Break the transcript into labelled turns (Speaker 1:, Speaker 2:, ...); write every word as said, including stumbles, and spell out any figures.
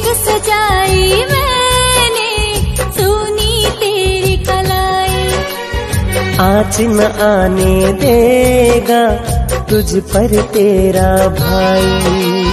Speaker 1: सजाई मैंने सुनी तेरी कलाई।
Speaker 2: आँच न आने देगा तुझ पर तेरा भाई।